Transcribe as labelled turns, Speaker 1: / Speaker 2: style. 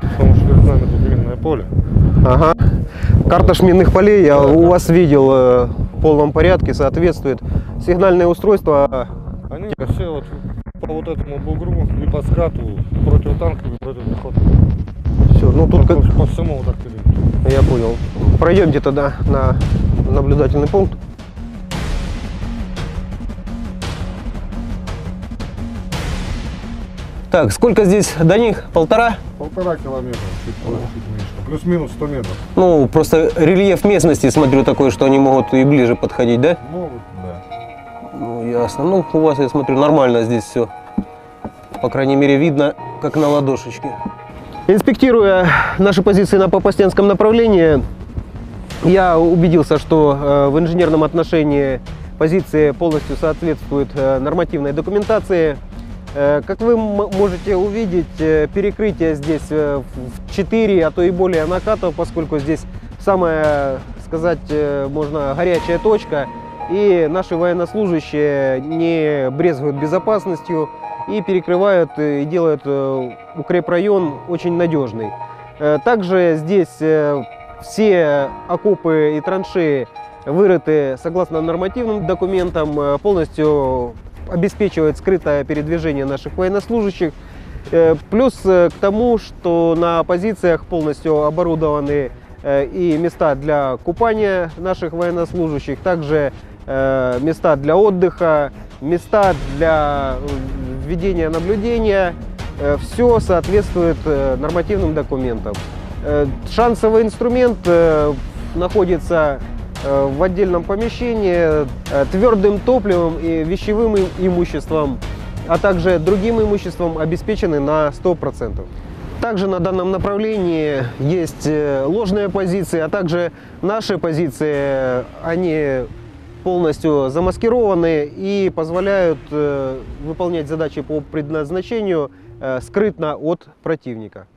Speaker 1: Потому что перед нами тут минное поле.
Speaker 2: Ага. Карта минных полей я у вас видел в полном порядке, соответствует. Сигнальные устройства.
Speaker 1: Они все вот по вот этому бугру и по скату противотанковые, противопехотные.
Speaker 2: Все, ну тут
Speaker 1: По всему вот так перед.
Speaker 2: я понял. Пройдемте тогда на наблюдательный пункт. Так, сколько здесь до них? 1,5?
Speaker 1: 1,5 километра, чуть больше, чуть меньше. Плюс-минус 100 метров.
Speaker 2: Ну, просто рельеф местности, смотрю, такой, что они могут и ближе подходить, да?
Speaker 1: Могут, да.
Speaker 2: Ну, ясно. Ну, у вас, я смотрю, нормально здесь все. По крайней мере, видно, как на ладошечке. Инспектируя наши позиции на Попаснянском направлении, я убедился, что в инженерном отношении позиции полностью соответствуют нормативной документации. Как вы можете увидеть, перекрытие здесь в 4, а то и более накатов, поскольку здесь самая, сказать можно, горячая точка. И наши военнослужащие не брезгуют безопасностью и перекрывают и делают укрепрайон очень надежный. Также здесь все окопы и траншеи вырыты согласно нормативным документам, полностью обеспечивает скрытое передвижение наших военнослужащих. Плюс к тому, что на позициях полностью оборудованы и места для купания наших военнослужащих, также места для отдыха, места для ведения наблюдения. Все соответствует нормативным документам. Шансовый инструмент находится в отдельном помещении, твердым топливом и вещевым имуществом, а также другим имуществом обеспечены на 100%. Также на данном направлении есть ложные позиции, а также наши позиции, они полностью замаскированы и позволяют выполнять задачи по предназначению скрытно от противника.